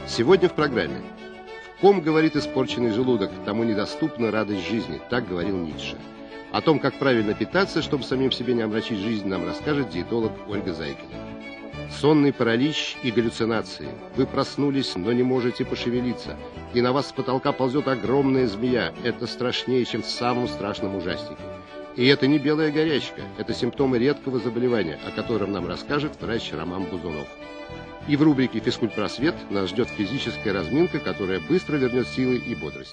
Сегодня в программе. В ком говорит испорченный желудок, тому недоступна радость жизни, так говорил Ницше. О том, как правильно питаться, чтобы самим себе не омрачить жизнь, нам расскажет диетолог Ольга Зайкина. Сонный паралич и галлюцинации. Вы проснулись, но не можете пошевелиться. И на вас с потолка ползет огромная змея. Это страшнее, чем в самом страшном ужастике. И это не белая горячка. Это симптомы редкого заболевания, о котором нам расскажет врач Роман Бузунов. И в рубрике «Физкультпросвет» нас ждет физическая разминка, которая быстро вернет силы и бодрость.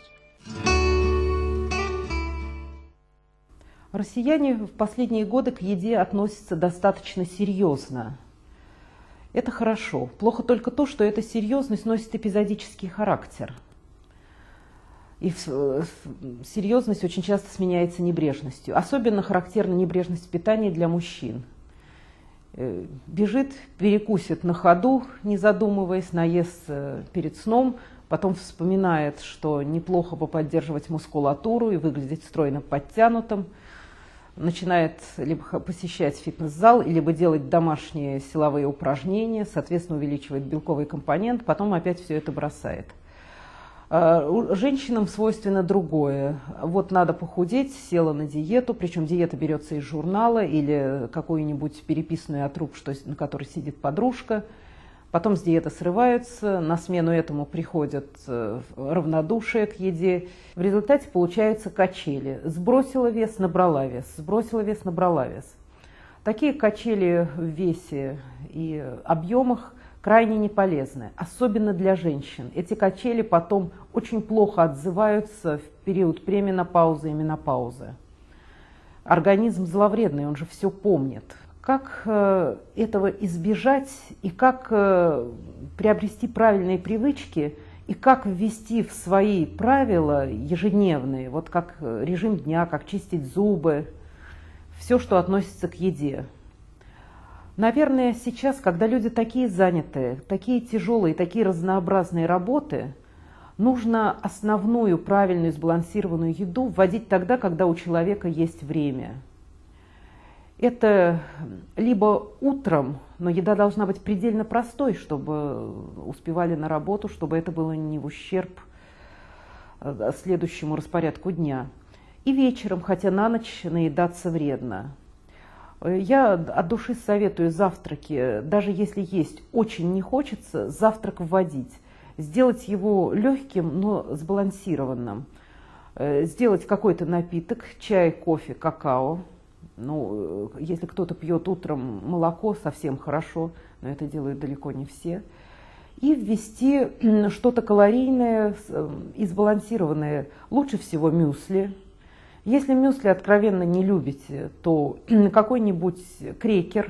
Россияне в последние годы к еде относятся достаточно серьезно. Это хорошо. Плохо только то, что эта серьезность носит эпизодический характер. И серьезность очень часто сменяется небрежностью. Особенно характерна небрежность в питании для мужчин. Бежит, перекусит на ходу, не задумываясь, наест перед сном, потом вспоминает, что неплохо бы поддерживать мускулатуру и выглядеть стройно подтянутым, начинает либо посещать фитнес-зал, либо делать домашние силовые упражнения, соответственно, увеличивает белковый компонент, потом опять все это бросает. Женщинам свойственно другое. Вот надо похудеть, села на диету, причем диета берется из журнала или какую-нибудь переписанную от рук, на которой сидит подружка. Потом с диеты срываются, на смену этому приходят равнодушие к еде. В результате получаются качели. Сбросила вес, набрала вес, сбросила вес, набрала вес. Такие качели в весе и объемах крайне неполезны, особенно для женщин. Эти качели потом очень плохо отзываются в период пременопаузы и менопаузы. Организм зловредный, он же все помнит. Как этого избежать и как приобрести правильные привычки и как ввести в свои правила ежедневные, вот как режим дня, как чистить зубы, все, что относится к еде. Наверное, сейчас, когда люди такие занятые, такие тяжелые, такие разнообразные работы, нужно основную правильную сбалансированную еду вводить тогда, когда у человека есть время. Это либо утром, но еда должна быть предельно простой, чтобы успевали на работу, чтобы это было не в ущерб следующему распорядку дня. И вечером, хотя на ночь наедаться вредно. Я от души советую завтраки, даже если есть очень не хочется, завтрак вводить. Сделать его легким, но сбалансированным. Сделать какой-то напиток, чай, кофе, какао. Ну, если кто-то пьет утром молоко, совсем хорошо, но это делают далеко не все. И ввести что-то калорийное и сбалансированное. Лучше всего мюсли. Если мюсли откровенно не любите, то какой-нибудь крекер,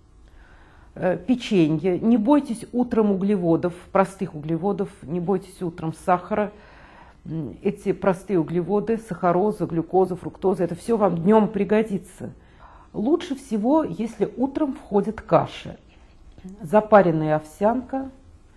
печенье. Не бойтесь утром углеводов, простых углеводов, не бойтесь утром сахара. Эти простые углеводы, сахароза, глюкоза, фруктоза, это все вам днем пригодится. Лучше всего, если утром входят каши. Запаренная овсянка,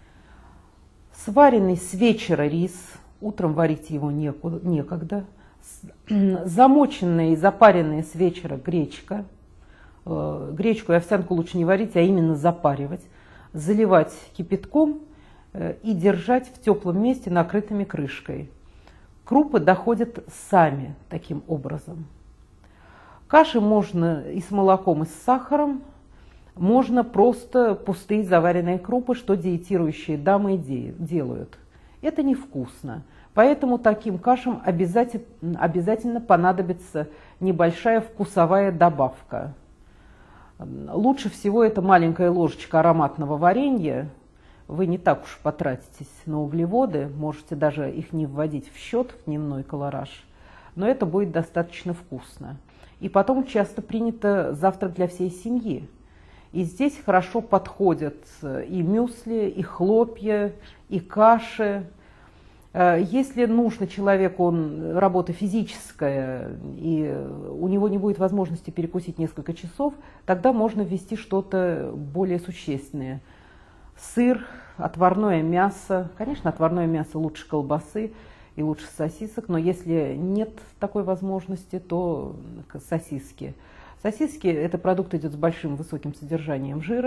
сваренный с вечера рис, утром варить его некогда. Замоченная и запаренная с вечера гречка. Гречку и овсянку лучше не варить, а именно запаривать. Заливать кипятком и держать в теплом месте накрытыми крышкой. Крупы доходят сами таким образом. Каши можно и с молоком, и с сахаром. Можно просто пустые заваренные крупы, что диетирующие дамы делают. Это невкусно. Поэтому таким кашам обязательно понадобится небольшая вкусовая добавка. Лучше всего это маленькая ложечка ароматного варенья. Вы не так уж потратитесь на углеводы, можете даже их не вводить в счет, в дневной колораж, но это будет достаточно вкусно. И потом часто принято завтрак для всей семьи. И здесь хорошо подходят и мюсли, и хлопья, и каши. Если нужно человеку, работа физическая, и у него не будет возможности перекусить несколько часов, тогда можно ввести что-то более существенное. Сыр, отварное мясо. Конечно, отварное мясо лучше колбасы и лучше сосисок, но если нет такой возможности, то сосиски. Сосиски – это продукт идет с большим высоким содержанием жира,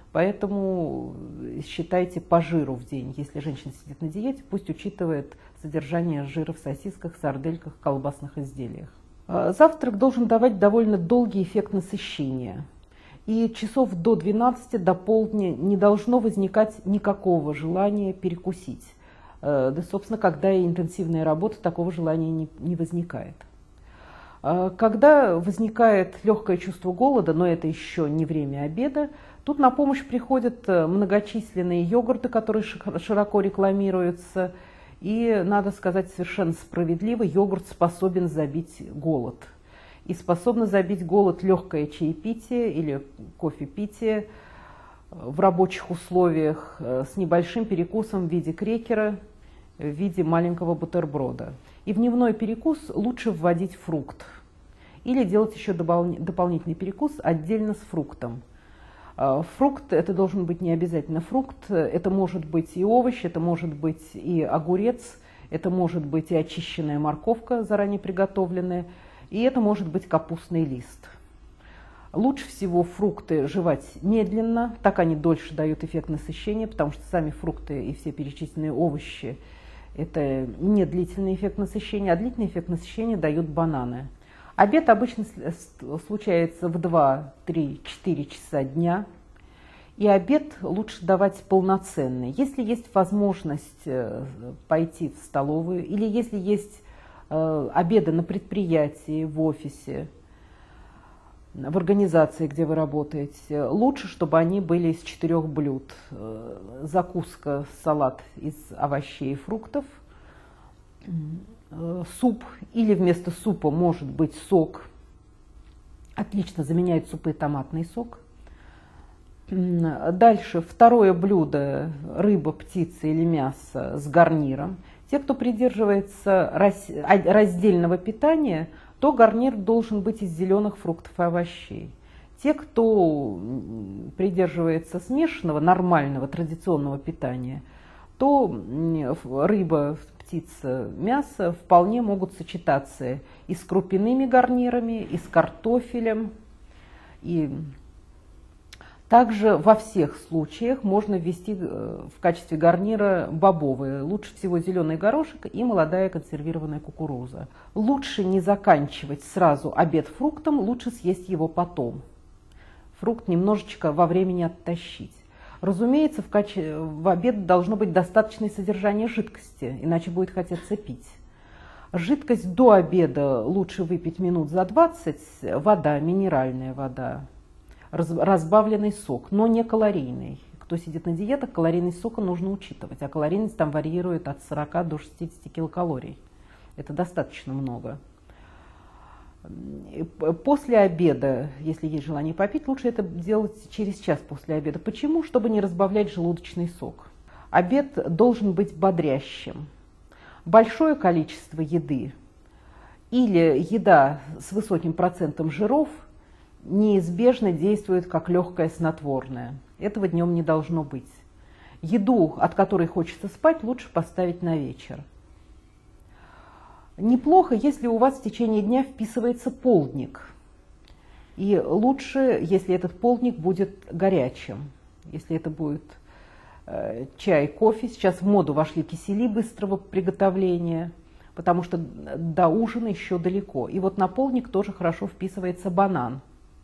Поэтому считайте по жиру в день. Если женщина сидит на диете, пусть учитывает содержание жира в сосисках, сардельках, колбасных изделиях. Завтрак должен давать довольно долгий эффект насыщения. И часов до 12, до полдня не должно возникать никакого желания перекусить. Да, собственно, когда и интенсивная работа, такого желания не возникает. Когда возникает легкое чувство голода, но это еще не время обеда, тут на помощь приходят многочисленные йогурты, которые широко рекламируются. И, надо сказать совершенно справедливо, йогурт способен забить голод. И способно забить голод легкое чаепитие или кофепитие в рабочих условиях с небольшим перекусом в виде крекера, в виде маленького бутерброда. И в дневной перекус лучше вводить фрукт. Или делать еще дополнительный перекус отдельно с фруктом. Фрукт – это должен быть не обязательно фрукт, это может быть и овощ, это может быть и огурец, это может быть и очищенная морковка, заранее приготовленная, и это может быть капустный лист. Лучше всего фрукты жевать медленно, так они дольше дают эффект насыщения, потому что сами фрукты и все перечисленные овощи – это не длительный эффект насыщения, а длительный эффект насыщения дают бананы. Обед обычно случается в 2, 3, 4 часа дня, и обед лучше давать полноценный. Если есть возможность пойти в столовую, или если есть обеды на предприятии, в офисе, в организации, где вы работаете, лучше, чтобы они были из 4 блюд. Закуска, салат из овощей и фруктов, суп, или вместо супа может быть сок. Отлично заменяет супы и томатный сок. Дальше второе блюдо – рыба, птица или мясо с гарниром. Те, кто придерживается раздельного питания, то гарнир должен быть из зеленых фруктов и овощей. Те, кто придерживается смешанного, нормального, традиционного питания, то рыба, птица, мясо вполне могут сочетаться и с крупяными гарнирами, и с картофелем. И также во всех случаях можно ввести в качестве гарнира бобовые. Лучше всего зеленый горошек и молодая консервированная кукуруза. Лучше не заканчивать сразу обед фруктом, лучше съесть его потом. Фрукт немножечко во времени оттащить. Разумеется, в обед должно быть достаточное содержание жидкости, иначе будет хотеться пить. Жидкость до обеда лучше выпить минут за 20, вода, минеральная вода, разбавленный сок, но не калорийный. Кто сидит на диетах, калорийность сока нужно учитывать, а калорийность там варьирует от 40 до 60 килокалорий. Это достаточно много. После обеда, если есть желание попить, лучше это делать через час после обеда. Почему? Чтобы не разбавлять желудочный сок. Обед должен быть бодрящим. Большое количество еды или еда с высоким процентом жиров неизбежно действует как легкое снотворное. Этого днем не должно быть. Еду, от которой хочется спать, лучше поставить на вечер. Неплохо, если у вас в течение дня вписывается полдник. И лучше, если этот полдник будет горячим. Если это будет чай, кофе. Сейчас в моду вошли кисели быстрого приготовления, потому что до ужина еще далеко. И вот на полдник тоже хорошо вписывается банан.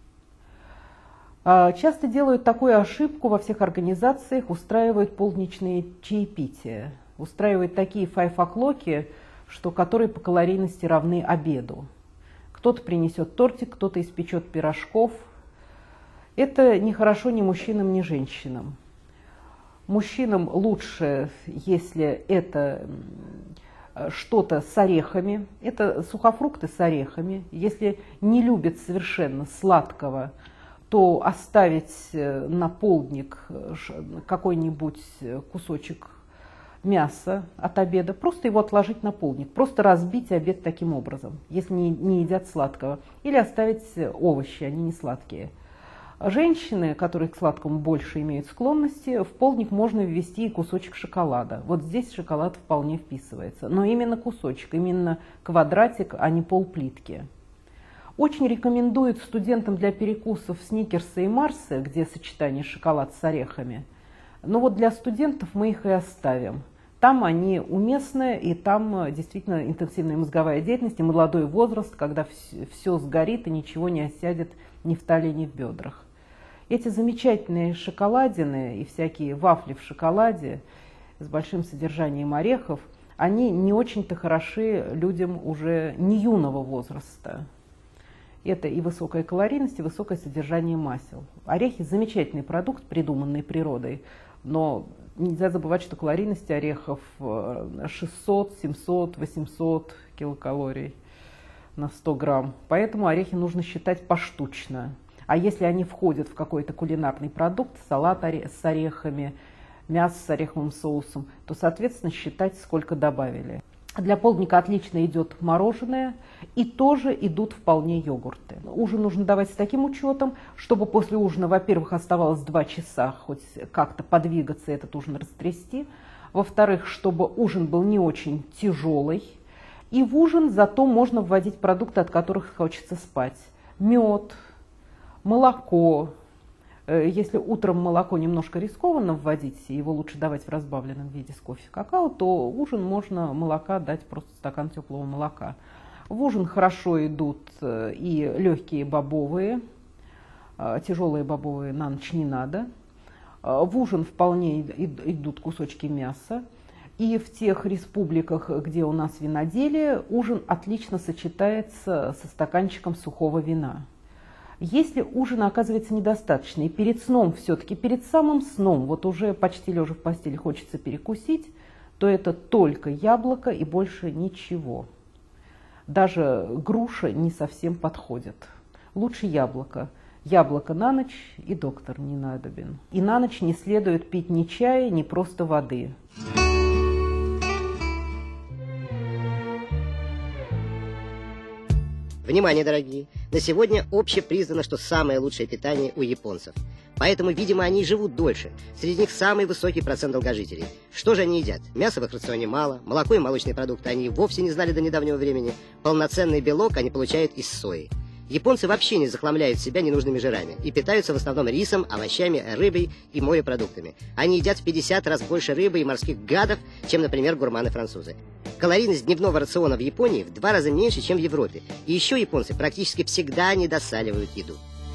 Часто делают такую ошибку во всех организациях, устраивают полдничные чаепития. Устраивают такие файфаклоки, которые по калорийности равны обеду. Кто-то принесет тортик, кто-то испечет пирожков. Это не хорошо ни мужчинам, ни женщинам. Мужчинам лучше, если это что-то с орехами, это сухофрукты с орехами. Если не любят совершенно сладкого, то оставить на полдник какой-нибудь кусочек мяса от обеда, просто его отложить на полдник, просто разбить обед таким образом, если не едят сладкого, или оставить овощи, они не сладкие. Женщины, которые к сладкому больше имеют склонности, в полдник можно ввести и кусочек шоколада. Вот здесь шоколад вполне вписывается, но именно кусочек, именно квадратик, а не полплитки. Очень рекомендуют студентам для перекусов сникерсы и марсы, где сочетание шоколад с орехами. Но вот для студентов мы их и оставим. Там они уместны, и там действительно интенсивная мозговая деятельность и молодой возраст, когда все сгорит и ничего не осядет ни в талии, ни в бедрах. Эти замечательные шоколадины и всякие вафли в шоколаде с большим содержанием орехов, они не очень-то хороши людям уже не юного возраста. Это и высокая калорийность, и высокое содержание масел. Орехи – замечательный продукт, придуманный природой, но нельзя забывать, что калорийность орехов 600, 700, 800 килокалорий на 100 грамм. Поэтому орехи нужно считать поштучно. А если они входят в какой-то кулинарный продукт, салат с орехами, мясо с ореховым соусом, то, соответственно, считать, сколько добавили. Для полдника отлично идет мороженое, и тоже идут вполне йогурты. Ужин нужно давать с таким учетом, чтобы после ужина, во-первых, оставалось 2 часа, хоть как-то подвигаться, этот ужин растрясти. Во-вторых, чтобы ужин был не очень тяжелый. И в ужин зато можно вводить продукты, от которых хочется спать. Мед, молоко. Если утром молоко немножко рискованно вводить, его лучше давать в разбавленном виде с кофе, какао, то ужин можно молока дать, просто стакан теплого молока. В ужин хорошо идут и легкие бобовые, тяжелые бобовые на ночь не надо. В ужин вполне идут кусочки мяса. И в тех республиках, где у нас виноделие, ужин отлично сочетается со стаканчиком сухого вина. Если ужина оказывается недостаточно, и перед сном все-таки, перед самым сном, вот уже почти лежа в постели хочется перекусить, то это только яблоко и больше ничего. Даже груша не совсем подходит. Лучше яблоко. Яблоко на ночь и доктор не надобен. И на ночь не следует пить ни чая, ни просто воды. Внимание, дорогие! На сегодня общепризнано, что самое лучшее питание у японцев. Поэтому, видимо, они и живут дольше. Среди них самый высокий процент долгожителей. Что же они едят? Мяса в их рационе мало, молоко и молочные продукты они вовсе не знали до недавнего времени. Полноценный белок они получают из сои. Японцы вообще не захламляют себя ненужными жирами и питаются в основном рисом, овощами, рыбой и морепродуктами. Они едят в 50 раз больше рыбы и морских гадов, чем, например, гурманы-французы. Калорийность дневного рациона в Японии в 2 раза меньше, чем в Европе. И еще японцы практически всегда недосаливают еду.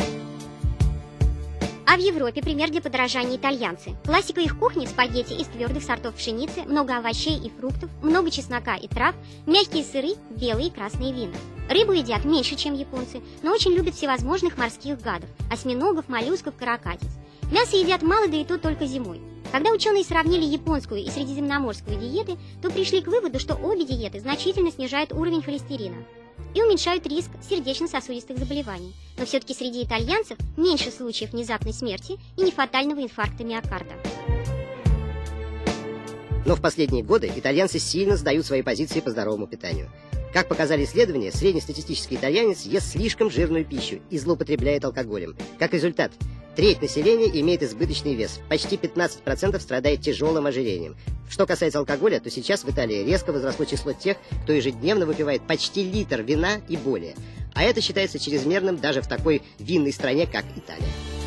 А в Европе пример для подражания итальянцы. Классика их кухни – спагетти из твердых сортов пшеницы, много овощей и фруктов, много чеснока и трав, мягкие сыры, белые и красные вина. Рыбу едят меньше, чем японцы, но очень любят всевозможных морских гадов – осьминогов, моллюсков, каракатиц. Мясо едят мало, да и то только зимой. Когда ученые сравнили японскую и средиземноморскую диеты, то пришли к выводу, что обе диеты значительно снижают уровень холестерина и уменьшают риск сердечно-сосудистых заболеваний. Но все-таки среди итальянцев меньше случаев внезапной смерти и нефатального инфаркта миокарда. Но в последние годы итальянцы сильно сдают свои позиции по здоровому питанию. Как показали исследования, среднестатистический итальянец ест слишком жирную пищу и злоупотребляет алкоголем. Как результат, треть населения имеет избыточный вес, почти 15% страдает тяжелым ожирением. Что касается алкоголя, то сейчас в Италии резко возросло число тех, кто ежедневно выпивает почти литр вина и более. А это считается чрезмерным даже в такой винной стране, как Италия.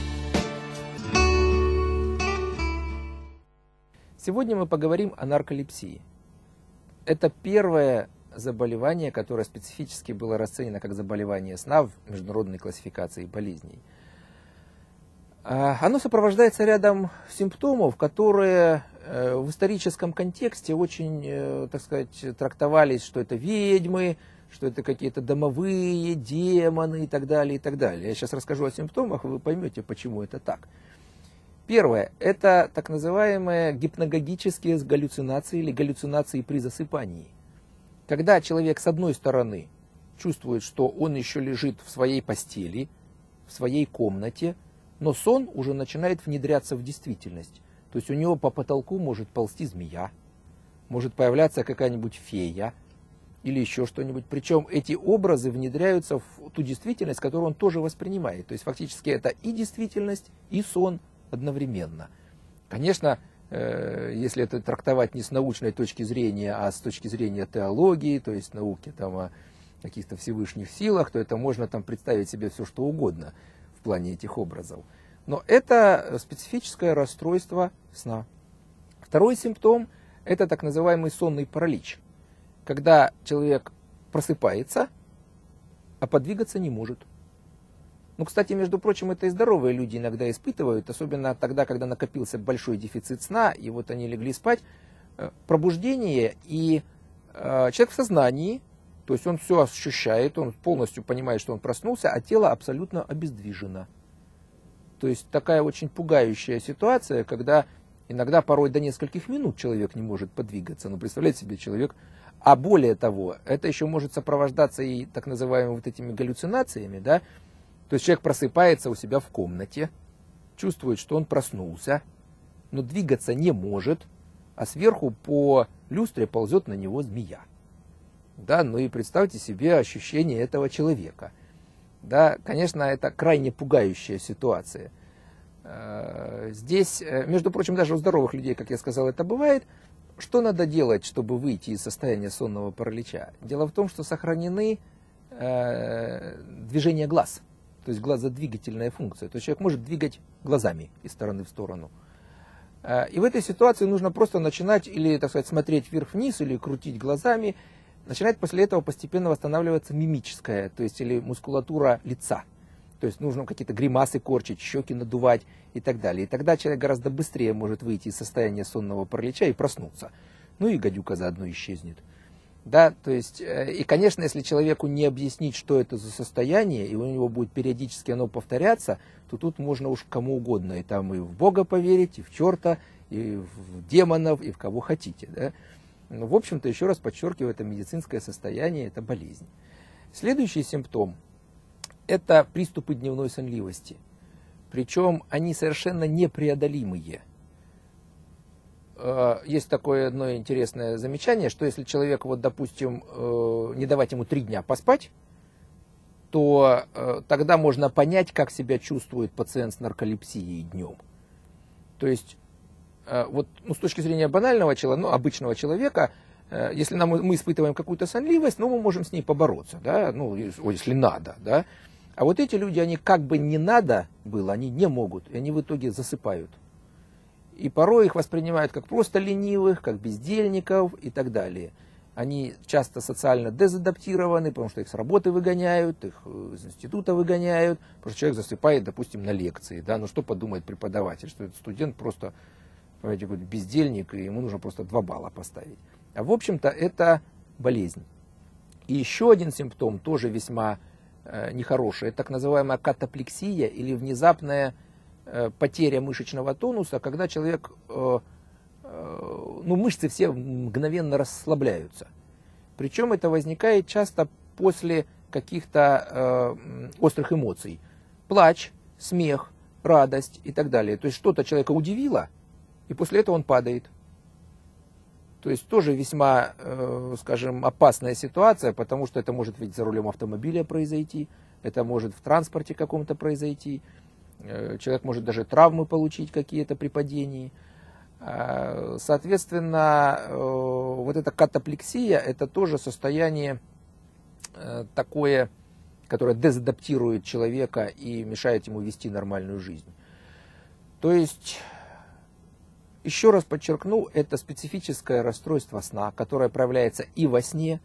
Сегодня мы поговорим о нарколепсии. Это первое заболевание, которое специфически было расценено как заболевание сна в международной классификации болезней. Оно сопровождается рядом симптомов, которые в историческом контексте очень, так сказать, трактовались, что это ведьмы, что это какие-то домовые, демоны и так далее, и так далее. Я сейчас расскажу о симптомах, и вы поймете, почему это так. Первое – это так называемые гипногогические галлюцинации или галлюцинации при засыпании. Когда человек, с одной стороны, чувствует, что он еще лежит в своей постели, в своей комнате, но сон уже начинает внедряться в действительность. То есть у него по потолку может ползти змея, может появляться какая-нибудь фея или еще что-нибудь. Причем эти образы внедряются в ту действительность, которую он тоже воспринимает. То есть фактически это и действительность, и сон одновременно. Конечно, если это трактовать не с научной точки зрения, а с точки зрения теологии, то есть науки там, каких-то всевышних силах, то это можно там представить себе все, что угодно в плане этих образов. Но это специфическое расстройство сна. Второй симптом – это так называемый сонный паралич, когда человек просыпается, а подвигаться не может. Ну, кстати, между прочим, это и здоровые люди иногда испытывают, особенно тогда, когда накопился большой дефицит сна, и вот они легли спать. Пробуждение, и человек в сознании, то есть он все ощущает, он полностью понимает, что он проснулся, а тело абсолютно обездвижено. То есть такая очень пугающая ситуация, когда иногда порой до нескольких минут человек не может подвигаться. Ну, представляете себе, человек... А более того, это еще может сопровождаться и так называемыми вот этими галлюцинациями, да? То есть человек просыпается у себя в комнате, чувствует, что он проснулся, но двигаться не может, а сверху по люстре ползет на него змея. Да, ну и представьте себе ощущение этого человека. Да, конечно, это крайне пугающая ситуация. Здесь, между прочим, даже у здоровых людей, как я сказал, это бывает. Что надо делать, чтобы выйти из состояния сонного паралича? Дело в том, что сохранены движения глаз, то есть глазодвигательная функция. То есть человек может двигать глазами из стороны в сторону. И в этой ситуации нужно просто начинать или, так сказать, смотреть вверх-вниз, или крутить глазами. Начинает после этого постепенно восстанавливаться мимическая, то есть или мускулатура лица. То есть нужно какие-то гримасы корчить, щеки надувать и так далее. И тогда человек гораздо быстрее может выйти из состояния сонного паралича и проснуться. Ну и гадюка заодно исчезнет. Да, то есть, и, конечно, если человеку не объяснить, что это за состояние, и у него будет периодически оно повторяться, то тут можно уж кому угодно. И там и в Бога поверить, и в черта, и в демонов, и в кого хотите. Да? Но, в общем-то, еще раз подчеркиваю, это медицинское состояние, это болезнь. Следующий симптом – это приступы дневной сонливости. Причем они совершенно непреодолимые. Есть такое одно интересное замечание, что если человеку, вот, допустим, не давать ему 3 дня поспать, то тогда можно понять, как себя чувствует пациент с нарколепсией днем. То есть, вот, ну, с точки зрения банального человека, ну, обычного человека, если мы испытываем какую-то сонливость, ну, мы можем с ней побороться, да, ну, если надо, да. А вот эти люди, они как бы не надо было, они не могут, и они в итоге засыпают. И порой их воспринимают как просто ленивых, как бездельников и так далее. Они часто социально дезадаптированы, потому что их с работы выгоняют, их из института выгоняют, потому что человек засыпает, допустим, на лекции. Да? Ну что подумает преподаватель, что этот студент просто, понимаете, какой-то бездельник, и ему нужно просто 2 балла поставить. А в общем-то это болезнь. И еще один симптом, тоже весьма нехороший, это так называемая катаплексия или внезапная потеря мышечного тонуса, когда человек, ну, мышцы все мгновенно расслабляются. Причем это возникает часто после каких-то острых эмоций. Плач, смех, радость и так далее. То есть что-то человека удивило, и после этого он падает. То есть тоже весьма, скажем, опасная ситуация, потому что это может ведь за рулем автомобиля произойти, это может в транспорте каком-то произойти. Человек может даже травмы получить какие-то при падении. Соответственно, вот эта катаплексия, это тоже состояние такое, которое дезадаптирует человека и мешает ему вести нормальную жизнь. То есть, еще раз подчеркну, это специфическое расстройство сна, которое проявляется и во сне,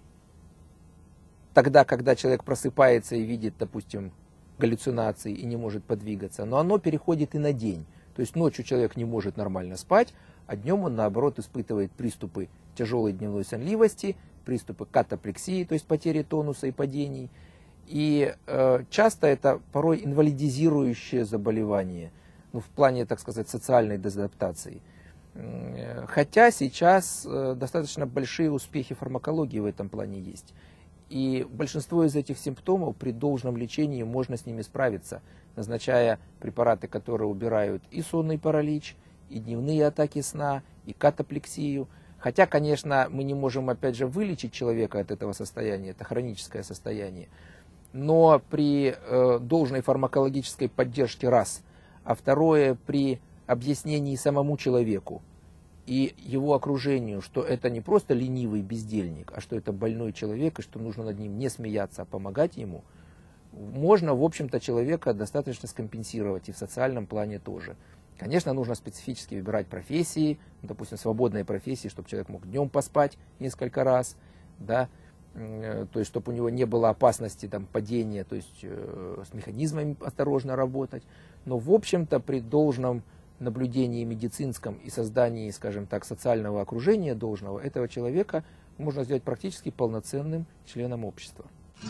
тогда, когда человек просыпается и видит, допустим, галлюцинации и не может подвигаться, но оно переходит и на день. То есть ночью человек не может нормально спать, а днем он, наоборот, испытывает приступы тяжелой дневной сонливости, приступы катаплексии, то есть потери тонуса и падений. И часто это порой инвалидизирующее заболевание, ну, в плане, так сказать, социальной дезадаптации. Хотя сейчас достаточно большие успехи фармакологии в этом плане есть. И большинство из этих симптомов при должном лечении можно с ними справиться, назначая препараты, которые убирают и сонный паралич, и дневные атаки сна, и катаплексию. Хотя, конечно, мы не можем, опять же, вылечить человека от этого состояния, это хроническое состояние. Но при должной фармакологической поддержке раз, а второе, при объяснении самому человеку и его окружению, что это не просто ленивый бездельник, а что это больной человек, и что нужно над ним не смеяться, а помогать ему, можно, в общем-то, человека достаточно скомпенсировать и в социальном плане тоже. Конечно, нужно специфически выбирать профессии, допустим, свободные профессии, чтобы человек мог днем поспать несколько раз, да, то есть, чтобы у него не было опасности там, падения, то есть с механизмами осторожно работать. Но, в общем-то, при должном наблюдении медицинском и создании, скажем так, социального окружения должного, этого человека можно сделать практически полноценным членом общества.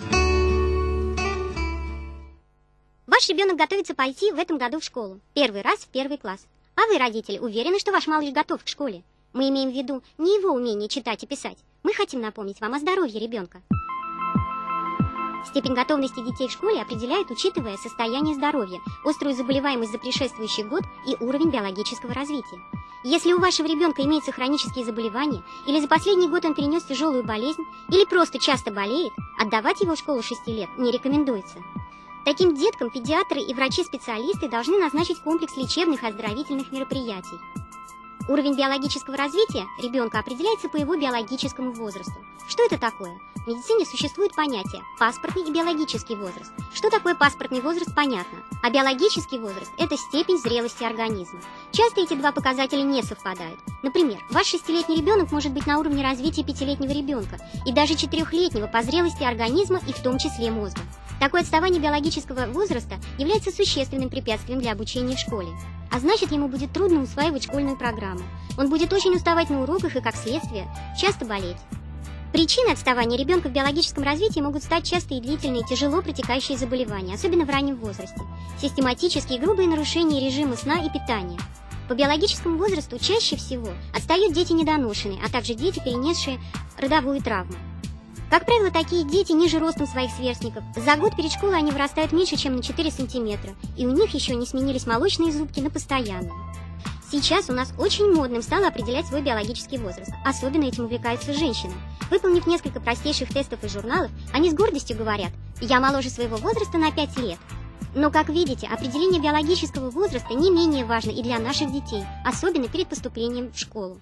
Ваш ребенок готовится пойти в этом году в школу. Первый раз в 1 класс. А вы, родители, уверены, что ваш малыш готов к школе? Мы имеем в виду не его умение читать и писать. Мы хотим напомнить вам о здоровье ребенка. Степень готовности детей в школе определяют, учитывая состояние здоровья, острую заболеваемость за предшествующий год и уровень биологического развития. Если у вашего ребенка имеются хронические заболевания, или за последний год он перенес тяжелую болезнь, или просто часто болеет, отдавать его в школу 6 лет не рекомендуется. Таким деткам педиатры и врачи-специалисты должны назначить комплекс лечебных и оздоровительных мероприятий. Уровень биологического развития ребенка определяется по его биологическому возрасту. Что это такое? В медицине существует понятие паспортный и биологический возраст. Что такое паспортный возраст, понятно. А биологический возраст – это степень зрелости организма. Часто эти два показателя не совпадают. Например, ваш 6-летний ребенок может быть на уровне развития 5-летнего ребенка и даже 4-летнего по зрелости организма и в том числе мозга. Такое отставание биологического возраста является существенным препятствием для обучения в школе. А значит, ему будет трудно усваивать школьную программу. Он будет очень уставать на уроках и, как следствие, часто болеть. Причиной отставания ребенка в биологическом развитии могут стать частые и длительные тяжело протекающие заболевания, особенно в раннем возрасте, систематические и грубые нарушения режима сна и питания. По биологическому возрасту чаще всего отстают дети недоношенные, а также дети, перенесшие родовую травму. Как правило, такие дети ниже ростом своих сверстников. За год перед школой они вырастают меньше, чем на 4 сантиметра, и у них еще не сменились молочные зубки на постоянные. Сейчас у нас очень модным стало определять свой биологический возраст. Особенно этим увлекаются женщины. Выполнив несколько простейших тестов из журналов, они с гордостью говорят: «Я моложе своего возраста на 5 лет». Но, как видите, определение биологического возраста не менее важно и для наших детей, особенно перед поступлением в школу.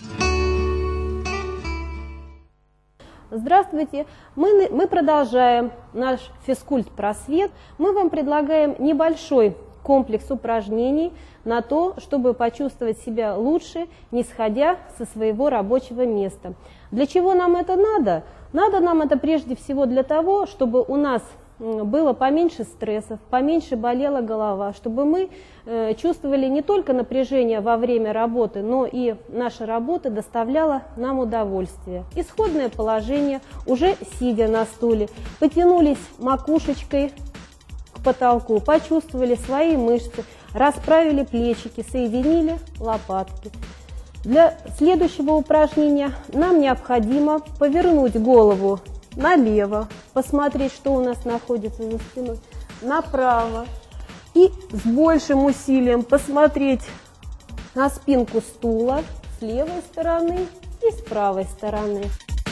Здравствуйте! Мы продолжаем наш физкульт-просвет. Мы вам предлагаем небольшой комплекс упражнений на то, чтобы почувствовать себя лучше, не сходя со своего рабочего места. Для чего нам это надо? Надо нам это прежде всего для того, чтобы у нас было поменьше стрессов, поменьше болела голова, чтобы мы чувствовали не только напряжение во время работы, но и наша работа доставляла нам удовольствие. Исходное положение, уже сидя на стуле, потянулись макушечкой к потолку, почувствовали свои мышцы, расправили плечики, соединили лопатки. Для следующего упражнения нам необходимо повернуть голову налево, посмотреть, что у нас находится за спиной, направо и с большим усилием посмотреть на спинку стула с левой стороны и с правой стороны.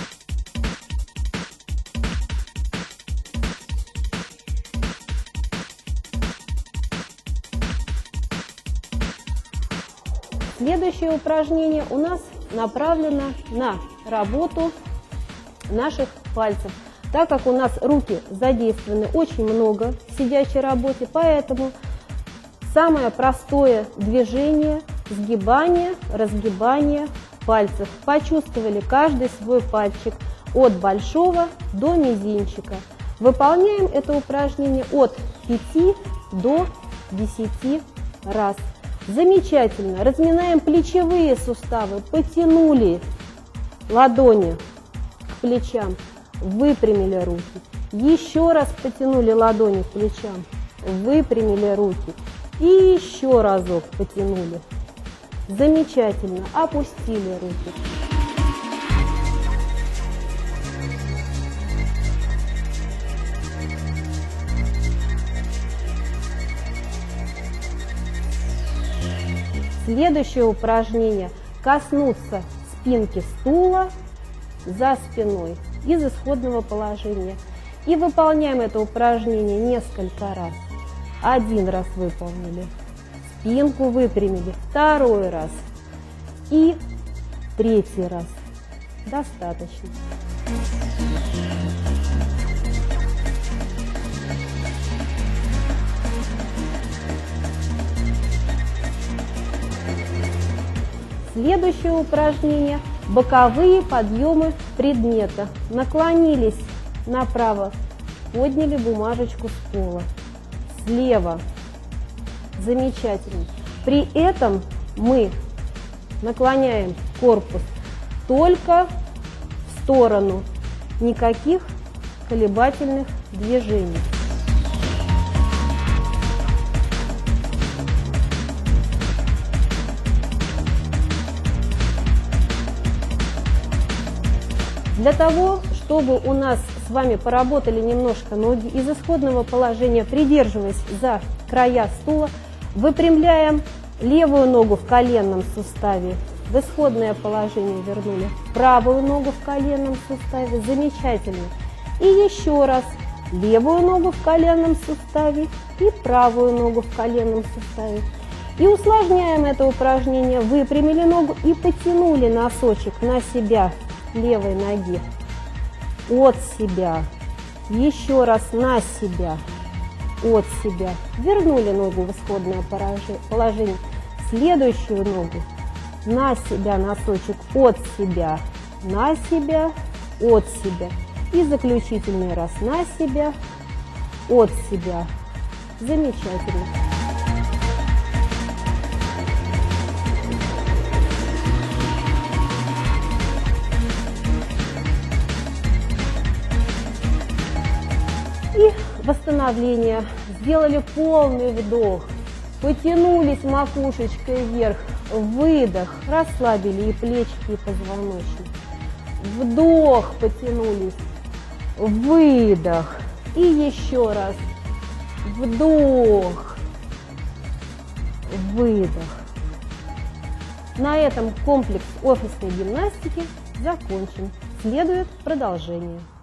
Следующее упражнение у нас направлено на работу наших пальцев. Так как у нас руки задействованы очень много в сидячей работе, поэтому самое простое движение – сгибание, разгибание пальцев. Почувствовали каждый свой пальчик от большого до мизинчика. Выполняем это упражнение от 5 до 10 раз. Замечательно. Разминаем плечевые суставы, потянули ладони к плечам, выпрямили руки. Еще раз потянули ладони к плечам, выпрямили руки. И еще разок потянули. Замечательно. Опустили руки. Следующее упражнение – коснуться спинки стула за спиной из исходного положения. И выполняем это упражнение несколько раз. Один раз выполнили, спинку выпрямили, второй раз. И 3 раз. Достаточно. Следующее упражнение – боковые подъемы предмета. Наклонились направо, подняли бумажечку с пола. Слева. Замечательно. При этом мы наклоняем корпус только в сторону. Никаких колебательных движений. Для того, чтобы у нас с вами поработали немножко ноги, из исходного положения, придерживаясь за края стула, выпрямляем левую ногу в коленном суставе, в исходное положение вернули, правую ногу в коленном суставе, замечательно. И еще раз левую ногу в коленном суставе и правую ногу в коленном суставе. И усложняем это упражнение, выпрямили ногу и потянули носочек на себя левой ноги, от себя, еще раз на себя, от себя, вернули ногу в исходное положение, следующую ногу на себя, носочек от себя, на себя, от себя, и заключительный раз на себя, от себя. Замечательно. И восстановление. Сделали полный вдох, потянулись макушечкой вверх, выдох, расслабили и плечики, и позвоночник. Вдох, потянулись, выдох, и еще раз, вдох, выдох. На этом комплекс офисной гимнастики закончен. Следует продолжение.